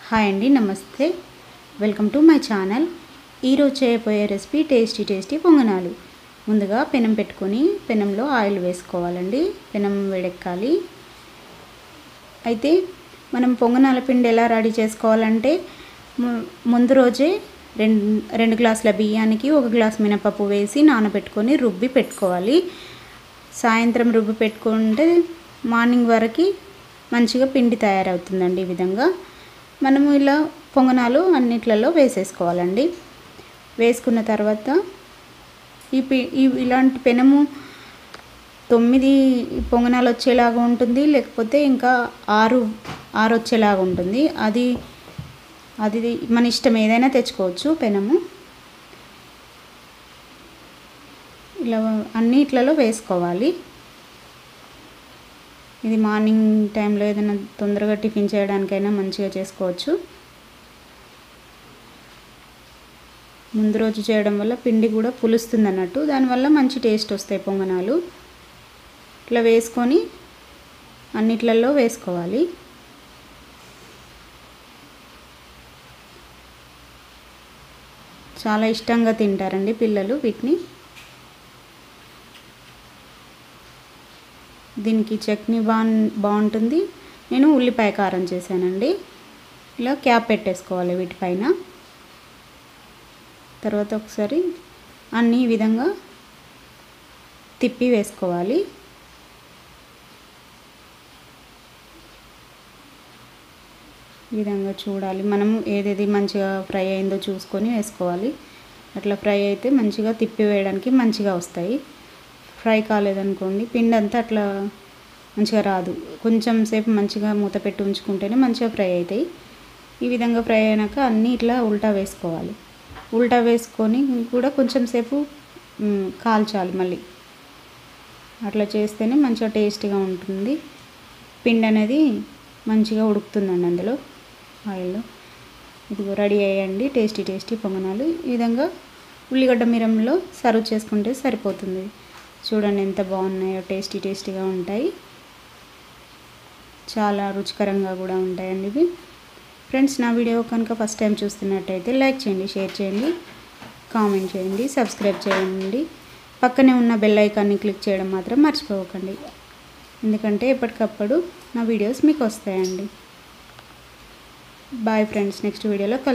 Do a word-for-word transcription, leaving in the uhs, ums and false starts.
Hi అండి, నమస్తే. Welcome to my channel. ఈరోజు చేయబోయే రెసిపీ టేస్టీ టేస్టీ పొంగనాలు. ముందుగా పెనం పెట్టుకొని పెనంలో ఆయిల్ వేసుకోవాలండి. పెనం వేడెక్కాలి. అయితే మనం పొంగనాల పిండి ఎలా రెడీ చేసుకోవాలంటే ముందు రోజే రెండు రెండు గ్లాసుల బియ్యానికి ఒక గ్లాస్ మినపప్పు వేసి నానబెట్టుకొని రుబ్బి పెట్టుకోవాలి. సాయంత్రం రుబ్బి పెట్టుకుంటే మార్నింగ్ వరకు మంచిగా పిండి తయారవుతుందండి. ఈ విధంగా మనము ఇలా పొంగనాలు అన్నిట్లలో వేసేసుకోవాలండి. వేసుకున్న తర్వాత ఈ పి ఇలాంటి పెనము తొమ్మిది పొంగనాలు వచ్చేలాగా ఉంటుంది, లేకపోతే ఇంకా ఆరు ఆరు వచ్చేలాగా ఉంటుంది. అది అది మన ఇష్టం, ఏదైనా తెచ్చుకోవచ్చు పెనము. ఇలా అన్నిట్లలో వేసుకోవాలి. ఇది మార్నింగ్ టైంలో ఏదైనా తొందరగా టిఫిన్ చేయడానికైనా మంచిగా చేసుకోవచ్చు. ముందు రోజు చేయడం వల్ల పిండి కూడా పులుస్తుంది అన్నట్టు, దానివల్ల మంచి టేస్ట్ వస్తాయి పొంగనాలు. ఇట్లా వేసుకొని అన్నిట్లలో వేసుకోవాలి. చాలా ఇష్టంగా తింటారండి పిల్లలు వీటిని. దీనికి చట్నీ బా బాగుంటుంది. నేను ఉల్లిపాయ కారం చేశానండి. ఇలా క్యాప్ పెట్టేసుకోవాలి వీటిపైన. తర్వాత ఒకసారి అన్నీ ఈ విధంగా తిప్పి వేసుకోవాలి. ఈ విధంగా చూడాలి, మనం ఏదేది మంచిగా ఫ్రై అయిందో చూసుకొని వేసుకోవాలి. అట్లా ఫ్రై అయితే మంచిగా తిప్పి వేయడానికి మంచిగా వస్తాయి. ఫ్రై కాలేదనుకోండి పిండి అంతా అట్లా మంచిగా రాదు. కొంచెం సేపు మంచిగా మూత పెట్టి ఉంచుకుంటేనే మంచిగా ఫ్రై అవుతాయి. ఈ విధంగా ఫ్రై అయినాక అన్నీ ఇట్లా ఉల్టా వేసుకోవాలి. ఉల్టా వేసుకొని కూడా కొంచెం సేపు కాల్చాలి. మళ్ళీ అట్లా చేస్తేనే మంచిగా టేస్టీగా ఉంటుంది. పిండి అనేది మంచిగా ఉడుకుతుందండి అందులో ఆయిల్లో. ఇదిగో రెడీ అయ్యండి టేస్టీ టేస్టీ పొంగనాలు. ఈ విధంగా ఉల్లిగడ్డ మిరంలో సర్వ్ చేసుకుంటే సరిపోతుంది. చూడండి ఎంత బాగున్నాయో, టేస్టీ టేస్టీగా ఉంటాయి. చాలా రుచికరంగా కూడా ఉంటాయండి ఇవి. ఫ్రెండ్స్, నా వీడియో కనుక ఫస్ట్ టైం చూస్తున్నట్టయితే లైక్ చేయండి, షేర్ చేయండి, కామెంట్ చేయండి, సబ్స్క్రైబ్ చేయండి. పక్కనే ఉన్న బెల్ ఐకాన్ని క్లిక్ చేయడం మాత్రం మర్చిపోకండి, ఎందుకంటే ఎప్పటికప్పుడు నా వీడియోస్ మీకు వస్తాయండి. బాయ్ ఫ్రెండ్స్, నెక్స్ట్ వీడియోలో